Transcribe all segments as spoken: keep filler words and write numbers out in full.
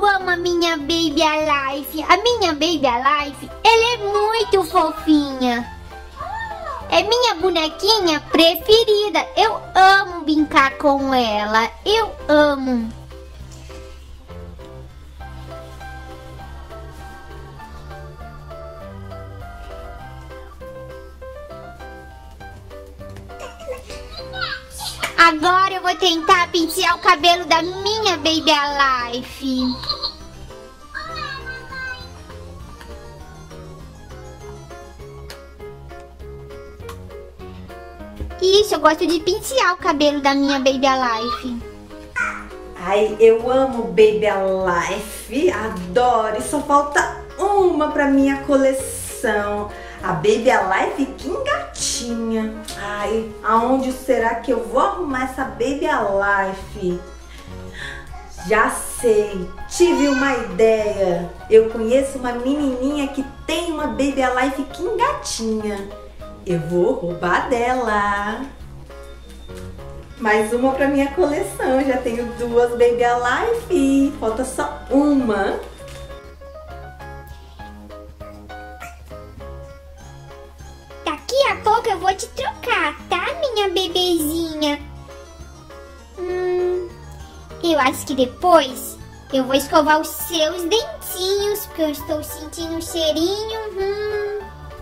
eu amo a minha Baby Alive. A minha Baby Alive, ela é muito fofinha. É minha bonequinha preferida. Eu amo brincar com ela. Eu amo. Agora eu vou tentar pentear o cabelo da minha Baby Alive. Isso, eu gosto de pentear o cabelo da minha Baby Alive. Ai, eu amo Baby Alive, adoro. E só falta uma pra minha coleção. A Baby Alive King Gatinha. Ai, aonde será que eu vou arrumar essa Baby Alive? Já sei, tive uma ideia. Eu conheço uma menininha que tem uma Baby Alive King Gatinha. Eu vou roubar dela. Mais uma pra minha coleção. Já tenho duas Baby Alive. Falta só uma. Daqui a pouco eu vou te trocar, tá, minha bebezinha? Hum, eu acho que depois eu vou escovar os seus dentinhos, porque eu estou sentindo um cheirinho. Hum.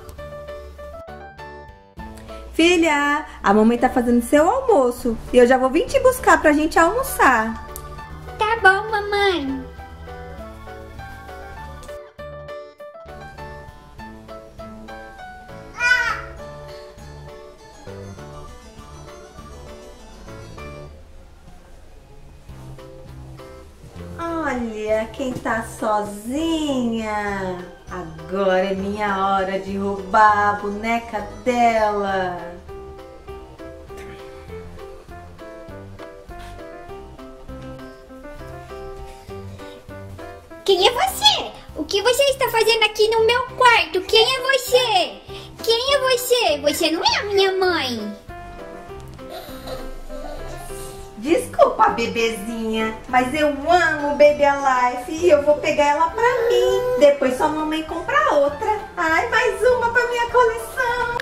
Filha, a mamãe tá fazendo seu almoço e eu já vou vir te buscar pra gente almoçar. Tá bom, mamãe. Olha quem tá sozinha. Agora é minha hora de roubar a boneca dela. Quem é você? O que você está fazendo aqui no meu quarto? Quem é você? Quem é você? Você não é a minha mãe. Desculpa, bebezinha, mas eu amo Baby Alive e eu vou pegar ela pra mim. Depois sua mamãe compra outra. Ai, mais uma pra minha coleção.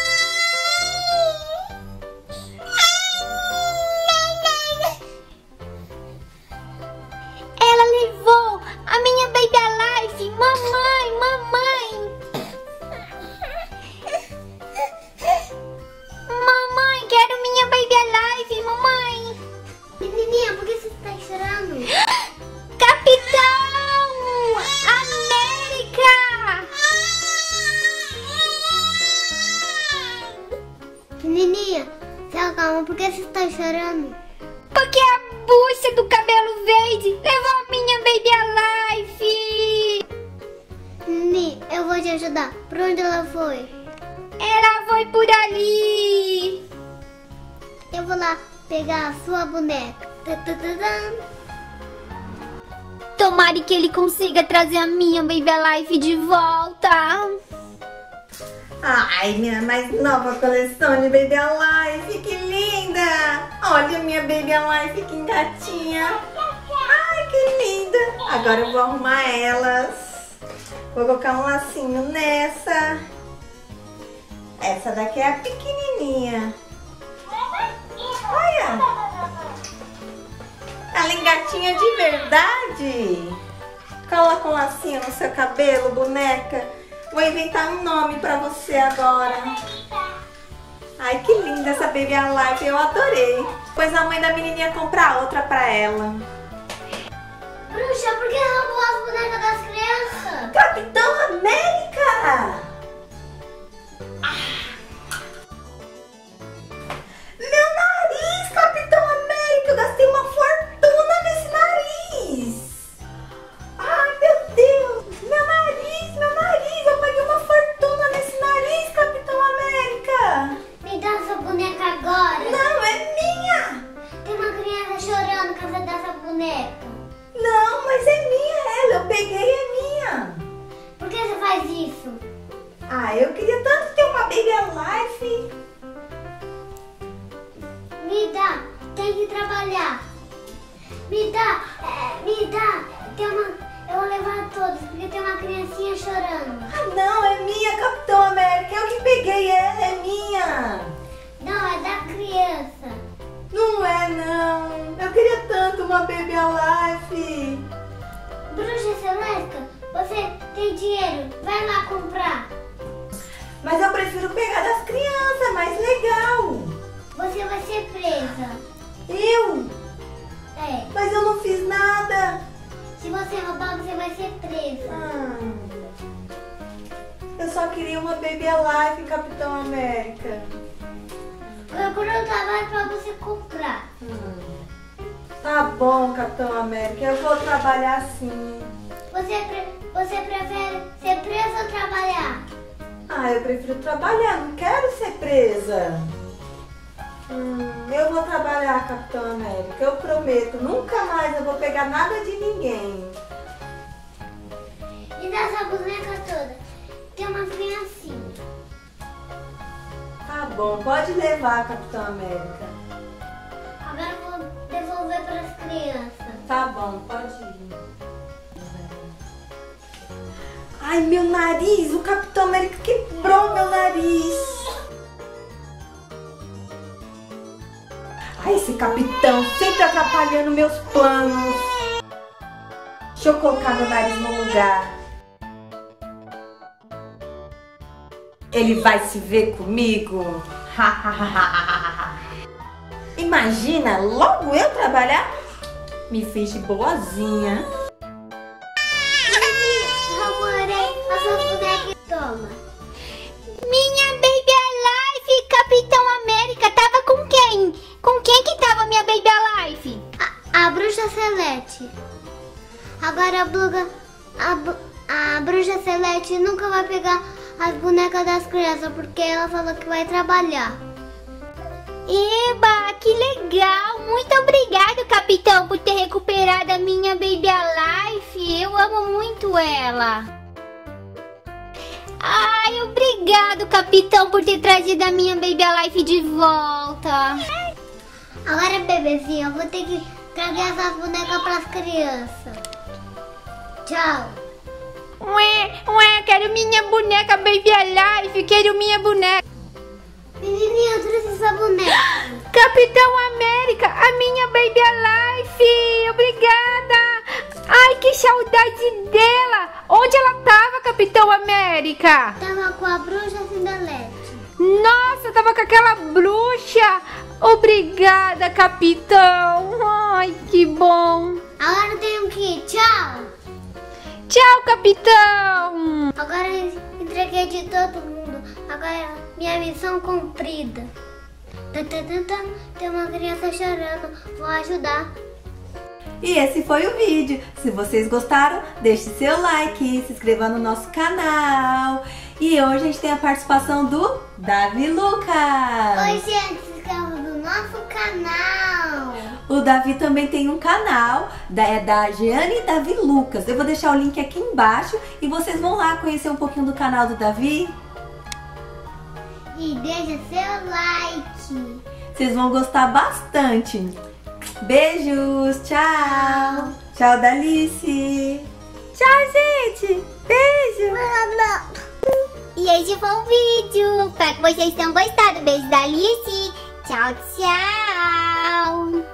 Ela levou a minha Baby Alive. Mamãe, mamãe. Mamãe, quero minha Baby Alive, mamãe. Menininha, por que você tá chorando? Capitão América! Menininha, se calma, por que você tá chorando? Porque a bucha do cabelo verde levou a minha Baby Alive! Menininha, eu vou te ajudar. Por onde ela foi? Ela foi por ali! Eu vou lá pegar a sua boneca. Tadadadam. Tomara que ele consiga trazer a minha Baby Alive de volta! Ai, minha mais nova coleção de Baby Alive, que linda! Olha minha Baby Alive, que gatinha! Ai, que linda! Agora eu vou arrumar elas. Vou colocar um lacinho nessa. Essa daqui é a pequenininha. Olha! Ela é gatinha de verdade. Coloca um lacinho no seu cabelo, boneca. Vou inventar um nome pra você agora. Ai, que linda essa Baby Alive, eu adorei. Pois a mãe da menininha comprar outra pra ela. Bruxa, por que roubou as bonecas das crianças? Capitão América! Meu nariz, Capitão América! Eu gastei uma fortuna nesse nariz! Ai, meu Deus! Meu nariz, meu nariz! Eu paguei uma fortuna nesse nariz, Capitão América! Me dá essa boneca agora. Não, é minha! Tem uma criança chorando por causa dessa boneca. Não, mas é minha ela! Eu peguei, é minha! Você tem dinheiro, vai lá comprar. Mas eu prefiro pegar das crianças, mais legal. Você vai ser presa. Eu? É. Mas eu não fiz nada. Se você roubar, você vai ser presa. Ah, eu só queria uma Baby Alive, Capitão América. Procura um trabalho pra você comprar. Hum. Tá bom, Capitão América, eu vou trabalhar sim. Você, pre você prefere ser presa ou trabalhar? Ah, eu prefiro trabalhar, não quero ser presa. Hum, eu vou trabalhar, Capitão América, eu prometo. Nunca mais eu vou pegar nada de ninguém. E dessa boneca toda, tem uma criancinha. Tá bom, pode levar, Capitão América. Agora eu vou devolver para as crianças. Tá bom, pode ir. Ai, meu nariz, o Capitão América quebrou meu nariz. Ai, esse capitão sempre atrapalhando meus planos. Deixa eu colocar meu nariz no lugar. Ele vai se ver comigo? Imagina, logo eu trabalhar? Me fez de boazinha. Amorei a sua boneca. Toma. Minha Baby Alive, Capitão América, tava com quem? Com quem que tava minha Baby Alive? A, a bruxa Celeste. Agora a, bluga, a, bu- a bruxa Celeste nunca vai pegar as bonecas das crianças porque ela falou que vai trabalhar. Eba, que legal! Muito obrigado, Capitão, por ter recuperado a minha Baby Alive. Eu amo muito ela. Ai, obrigado, Capitão, por ter trazido a minha Baby Alive de volta. Agora, bebezinha, eu vou ter que trazer essas bonecas para as crianças. Tchau. Ué, ué, quero minha boneca Baby Alive, quero minha boneca. Menininha, eu trouxe essa boneca. Capitão América, a minha Baby Alive, obrigada. Ai, que saudade dela. Onde ela tava, Capitão América? Tava com a bruxa Cinderlete. Nossa, tava com aquela bruxa. Obrigada, Capitão. Ai, que bom. Agora eu tenho que ir. Tchau. Tchau, Capitão. Agora eu entreguei de todo mundo. Agora minha missão cumprida. Tá, tá, tá, tá. Tem uma criança chorando. Vou ajudar. E esse foi o vídeo. Se vocês gostaram, deixe seu like, se inscreva no nosso canal. E hoje a gente tem a participação do Davi Lucas. Oi, gente, se inscreva no nosso canal. O Davi também tem um canal, da, é da Jeane e Davi Lucas. Eu vou deixar o link aqui embaixo e vocês vão lá conhecer um pouquinho do canal do Davi. E deixa seu like. Vocês vão gostar bastante. Beijos, tchau. Tchau, Dalice. Tchau, gente. Beijo. E esse foi o vídeo. Espero que vocês tenham gostado. Beijo da Alice. Tchau, tchau.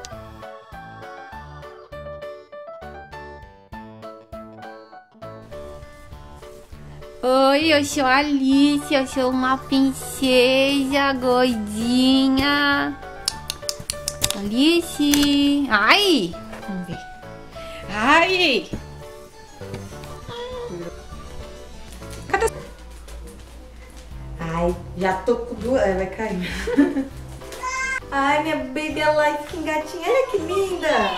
Oi, eu sou a Alice. Eu sou uma princesa gordinha. Alice. Ai. Vamos ver. Ai. Cadê? Ai, já tô com duas. Ai, vai cair. Ai, minha Baby Alive, que gatinha. Olha que linda.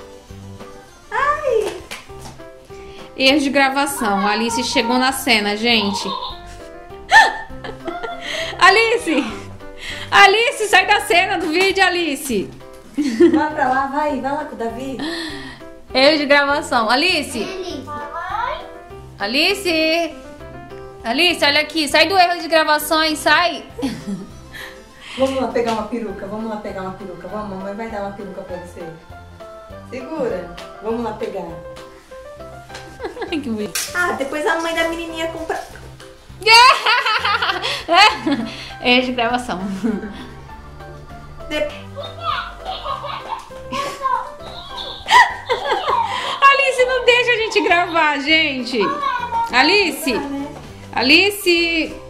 Ai. Erro de gravação. A Alice chegou na cena, gente. Alice! Alice, sai da cena do vídeo, Alice! Vai pra lá, vai. Vai lá com o Davi. Erro de gravação. Alice! Alice. Alice! Alice, olha aqui. Sai do erro de gravações, sai! Vamos lá pegar uma peruca. Vamos lá pegar uma peruca. Vamos, mamãe vai dar uma peruca pra você. Segura. Vamos lá pegar. Que bonito. Ah, depois a mãe da menininha compra... Erro de gravação. De... Alice, não deixa a gente gravar, gente. Alice! Alice!